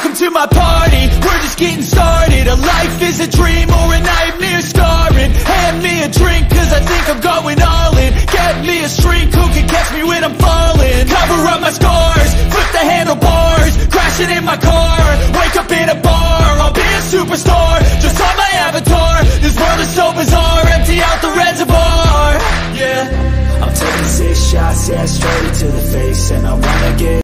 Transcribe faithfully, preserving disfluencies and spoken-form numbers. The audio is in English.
Welcome to my party, we're just getting started. A life is a dream or a nightmare scarring. Hand me a drink cause I think I'm going all in. Get me a shrink who can catch me when I'm falling. Cover up my scars, flip the handlebars, crashing in my car, wake up in a bar. I'll be a superstar, just on my avatar. This world is so bizarre, empty out the reservoir. Yeah, I'm taking six shots, yeah, straight to the face. And I wanna get